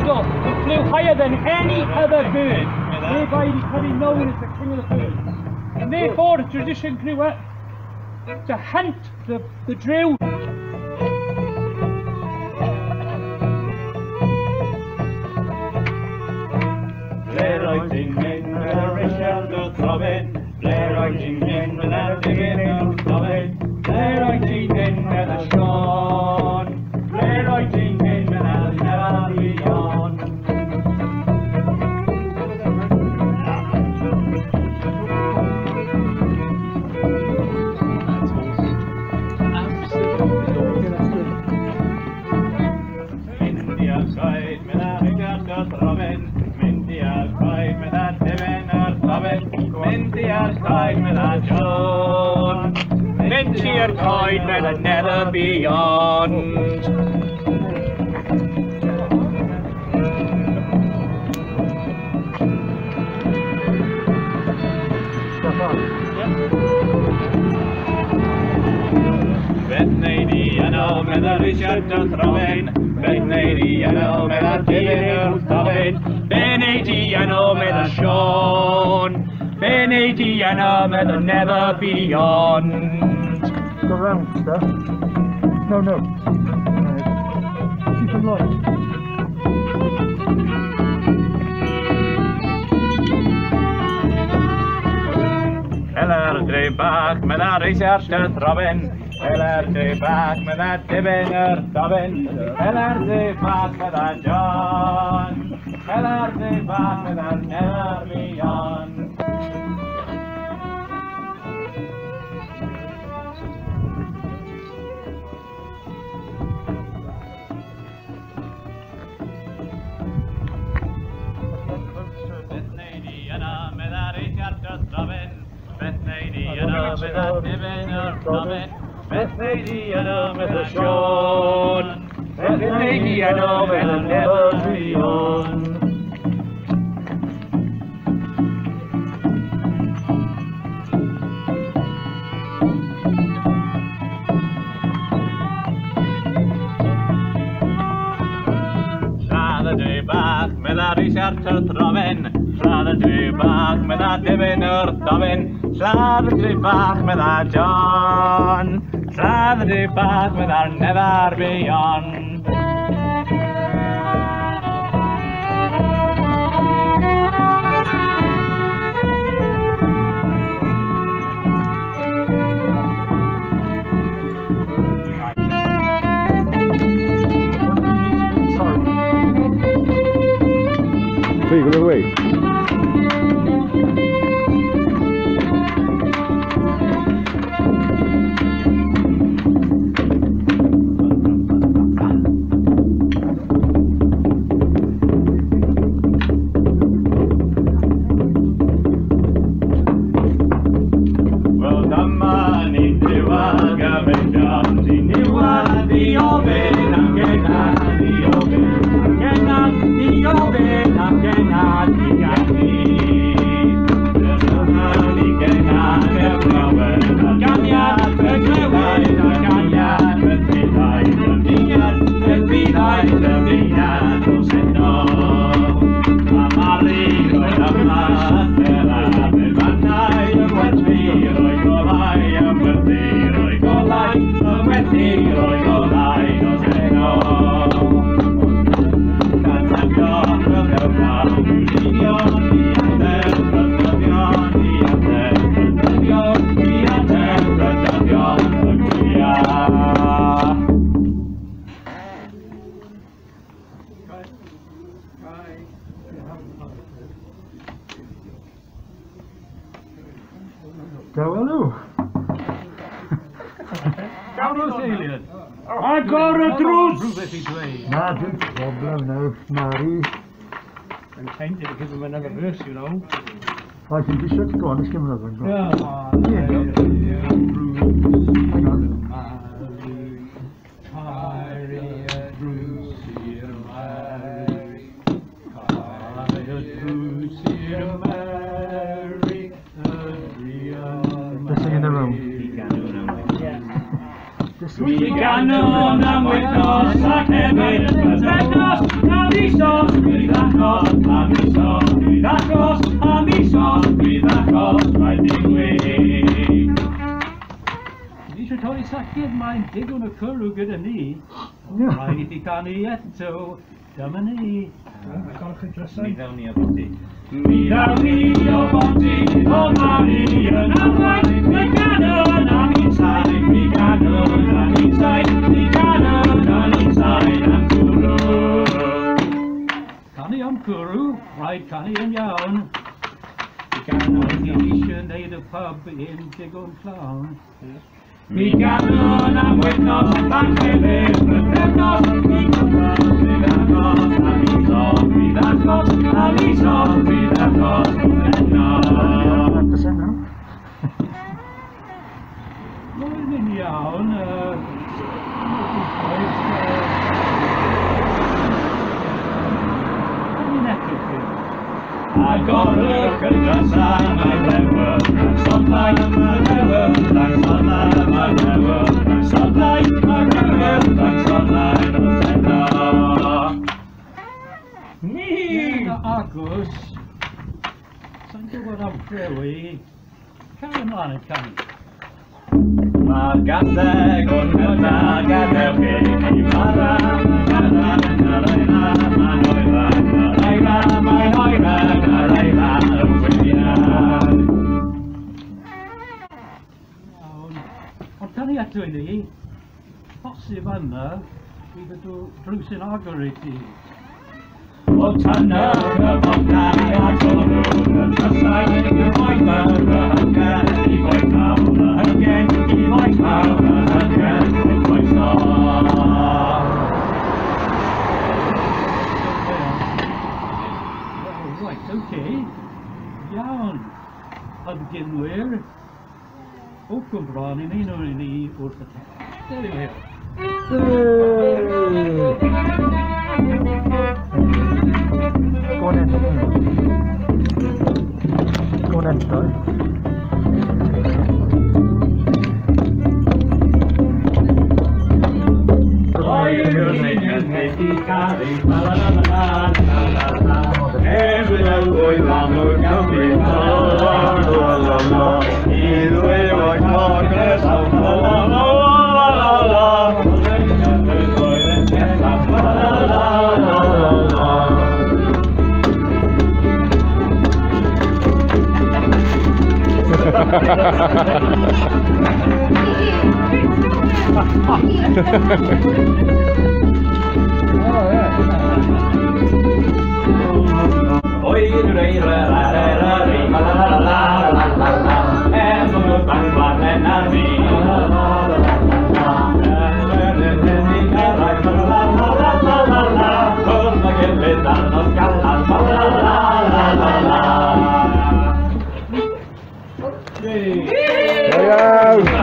eagle that flew higher than any other bird, thereby becoming known as the king of the birds. And therefore the tradition grew up to hunt the Dryw. Never beyond. Bethneidi yno medda Richard y Throwen, Bethneidi yno medda Dyr Throwen, Beneidi yno medda Sean, Beneidi yno medda Never Beyond. Go round, stuff. No, no. Keep them light. Hela'r Dryw bach, mae na Richard y Throwen. Hela'r Dryw bach, mae na Dyfyn yr Throwen. Hela'r Dryw bach, mae na John. Hela'r Dryw bach, mae na Never Beyond. Bethneidi yno medda Dyfyn yr Throwen, Bethneidi yno medda Sean, Bethneidi yno medda Never Beyond. Lladd y Dryw bach medda Richard y Throwen, lladd y Dryw bach medda Dyfyn yr Throwen, lladd y Dryw bach medda John, lladd y Dryw bach medda Never Beyond. Figure away. I got a truth! Nah, don't problem now, Mary. I'm tempted to give him another verse, you know. I think we should go on, let's give him another one. Yeah. Hang on. Let's sing in the room. Yeah. Mi ganon am wythnos ac hefyd bythefnos am isos bydd achos am isos bydd achos am isos bydd achos mae'n digwydd. Ni eisiau torri sached mae'n digon o cwrw gyda ni. Rhaid i ti canu eto, dyma ni. Mi ddawn ni o boti. Mi ddawn ni o boti, o mari yn arwain. Mi ganon am inside, mi ganon am inside, mi ganon am inside am cwrw. Canu am cwrw, rhaid canu yn iawn. Mi ganon ni eisiau neud y pub yn digon llawn. Mi ganon am wythnos ac hefyd bythefnos. Mi ganon bydd achos am isos bydd achos am isos bydd achos bythefnos. Mae'n yn iawn. Mae'n edrych chi. Agorwch yn drysau mae newydd, sodlau mae newydd, sodlau mae newydd, sodlau mae newydd, sodlau mae newydd. Ni! Agos, sa'n gwybod am drewi, cael ymlaen yn canu. Mae'r gaseg o'n hynda gadewch chi, i mara, mara, mara, mae'n oeddau, mae'n oeddau, ond tan i eto i ni, posib yna, bydd y drws yn agor i ti. O tanna, y bodau a torw, y drysau, y boethau, y hygen, i boethau, y hygen, i boethau, y hygen, i boethau. Right, okay. Iawn. Hydgenwyr. O Gymraen i ni nhw'n i ni wrth y text. There we go. Go on in. Go on in, sorry. Hello.